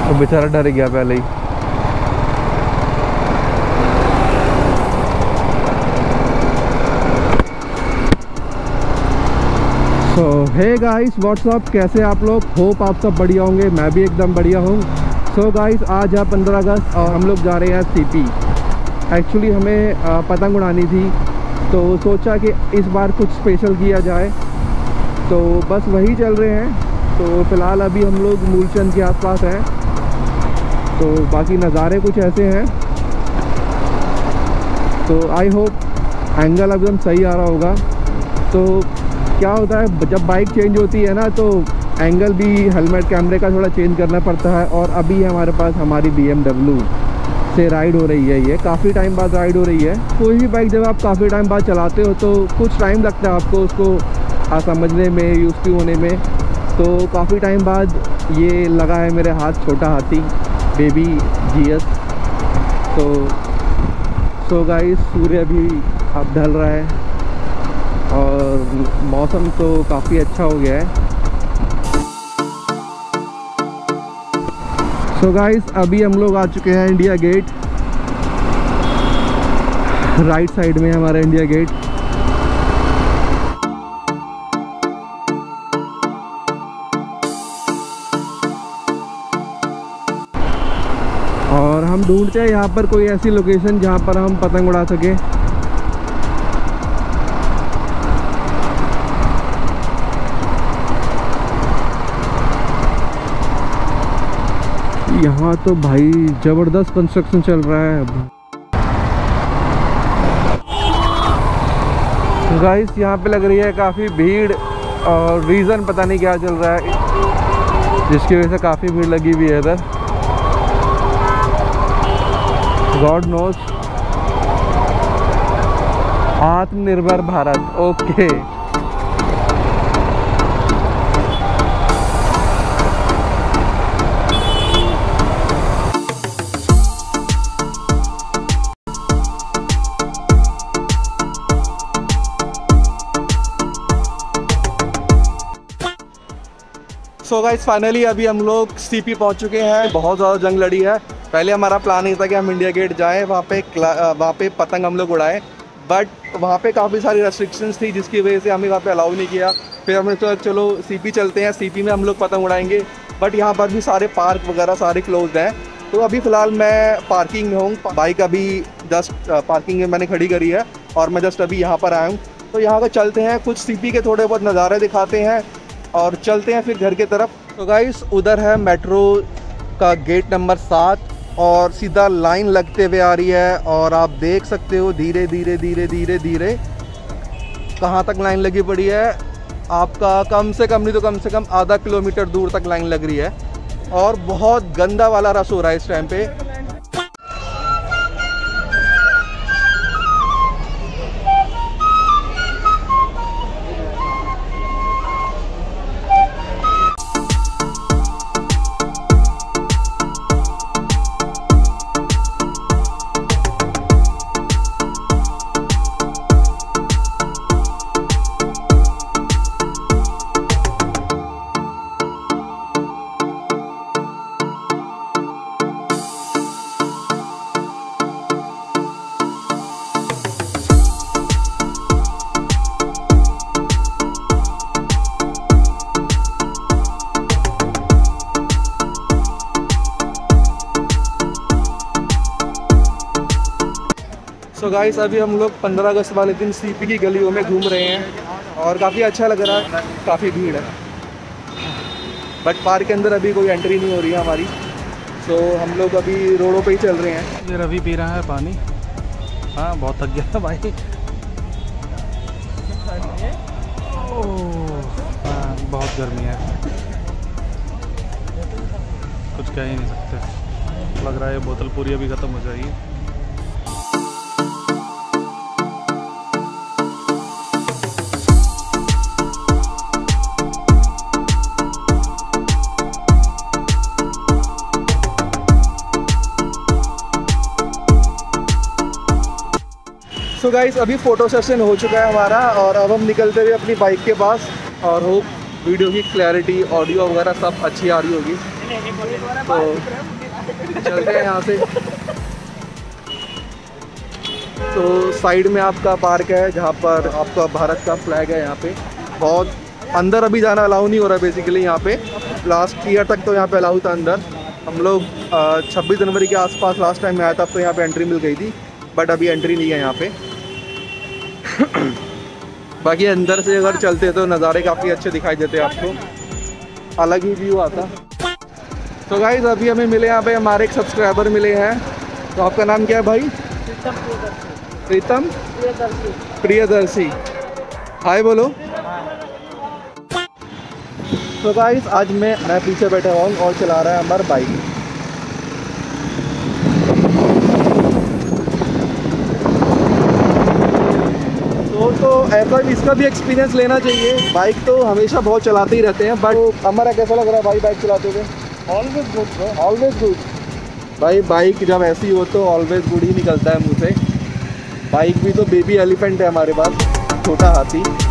तो बेचारा डर गया पहले ही। सो हे गाइस व्हाट्सअप, कैसे आप लोग? होप आप सब बढ़िया होंगे, मैं भी एकदम बढ़िया हूँ। सो गाइस आज है 15 अगस्त और हम लोग जा रहे हैं सीपी। एक्चुअली हमें पतंग उड़ानी थी, तो सोचा कि इस बार कुछ स्पेशल किया जाए, तो बस वही चल रहे हैं। तो फ़िलहाल अभी हम लोग मूलचंद के आसपास हैं, तो बाकी नज़ारे कुछ ऐसे हैं। तो आई होप एंगल एकदम सही आ रहा होगा। तो क्या होता है जब बाइक चेंज होती है ना, तो एंगल भी हेलमेट कैमरे का थोड़ा चेंज करना पड़ता है। और अभी हमारे पास हमारी BMW से राइड हो रही है, ये काफ़ी टाइम बाद राइड हो रही है। कोई भी बाइक जब आप काफ़ी टाइम बाद चलाते हो तो कुछ टाइम लगता है आपको उसको समझने में, यूज़ टू होने में। तो काफ़ी टाइम बाद ये लगा है मेरे हाथ छोटा हाथी बेबी GS। तो गाइस सूर्य भी अब ढल रहा है और मौसम तो काफ़ी अच्छा हो गया है। सो गाइस अभी हम लोग आ चुके हैं इंडिया गेट। राइट साइड में हमारा इंडिया गेट। और हम ढूंढते हैं यहाँ पर कोई ऐसी लोकेशन जहाँ पर हम पतंग उड़ा सके। यहाँ तो भाई ज़बरदस्त कंस्ट्रक्शन चल रहा है। गाइस यहाँ पे लग रही है काफ़ी भीड़, और रीज़न पता नहीं क्या चल रहा है जिसकी वजह से काफ़ी भीड़ लगी हुई है इधर। God knows. आत्मनिर्भर Bharat, okay. So guys finally अभी हम लोग सीपी पहुंच चुके हैं। बहुत ज़्यादा जंग लड़ी है। पहले हमारा प्लान ये था कि हम इंडिया गेट जाएं, वहाँ पे पतंग हम लोग उड़ाएं, बट वहाँ पे काफ़ी सारी रेस्ट्रिक्शंस थी जिसकी वजह से हमें वहाँ पे अलाउ नहीं किया। फिर हमने सोचा चलो सीपी चलते हैं, सीपी में हम लोग पतंग उड़ाएंगे, बट यहाँ पर भी सारे पार्क वगैरह सारे क्लोज हैं। तो अभी फ़िलहाल मैं पार्किंग में हूँ। बाइक अभी जस्ट पार्किंग में मैंने खड़ी करी है और मैं जस्ट अभी यहाँ पर आया हूँ। तो यहाँ पर चलते हैं, कुछ सीपी के थोड़े बहुत नज़ारे दिखाते हैं और चलते हैं फिर घर की तरफ। तो गाइस उधर है मेट्रो का गेट नंबर 7 और सीधा लाइन लगते हुए आ रही है, और आप देख सकते हो धीरे धीरे धीरे धीरे धीरे कहाँ तक लाइन लगी पड़ी है। आपका कम से कम नहीं तो कम से कम आधा किलोमीटर दूर तक लाइन लग रही है, और बहुत गंदा वाला रश हो रहा है इस टाइम पे। सो गाइस अभी हम लोग 15 अगस्त वाले दिन सीपी की गलियों में घूम रहे हैं और काफ़ी अच्छा लग रहा है। काफ़ी भीड़ है, बट पार्क के अंदर अभी कोई एंट्री नहीं हो रही है हमारी। सो हम लोग अभी रोडों पे ही चल रहे हैं। ये रवि पी रहा है पानी। हाँ बहुत थक गया है भाई। हाँ बहुत गर्मी है, कुछ कह ही नहीं सकते। लग रहा है बोतल पूरी अभी ख़त्म हो जाएगी। गाइस अभी फ़ोटो सेशन हो चुका है हमारा और अब हम निकलते हुए अपनी बाइक के पास और होप वीडियो की क्लैरिटी, ऑडियो वगैरह सब अच्छी आ रही होगी। तो चलते हैं यहाँ से। तो साइड में आपका पार्क है जहाँ पर आपका भारत का फ्लैग है। यहाँ पे बहुत अंदर अभी जाना अलाउ नहीं हो रहा बेसिकली। यहाँ पे लास्ट ईयर तक तो यहाँ पे अलाउ था अंदर। हम लोग 26 जनवरी के आसपास लास्ट टाइम में आया था, तब तो यहाँ पे एंट्री मिल गई थी, बट अभी एंट्री नहीं है यहाँ पे। बाकी अंदर से अगर चलते तो नज़ारे काफ़ी अच्छे दिखाई देते आपको, अलग ही व्यू आता। तो गाइस अभी हमें मिले यहाँ पे, हमारे एक सब्सक्राइबर मिले हैं। तो आपका नाम क्या है भाई? प्रीतम प्रियदर्शी। हाय बोलो। तो गाइस आज मैं पीछे बैठा हुआ हूँ और चला रहा है हमारा बाइक। तो ऐसा इसका भी एक्सपीरियंस लेना चाहिए। बाइक तो हमेशा बहुत चलाते ही रहते हैं, बट हमारा कैसा लग रहा है भाई बाइक चलाते हुए? ऑलवेज गुड, ऑलवेज गुड भाई। बाइक जब ऐसी हो तो ऑलवेज गुड ही निकलता है मुँह से। बाइक भी तो बेबी एलिफेंट है हमारे पास, छोटा हाथी।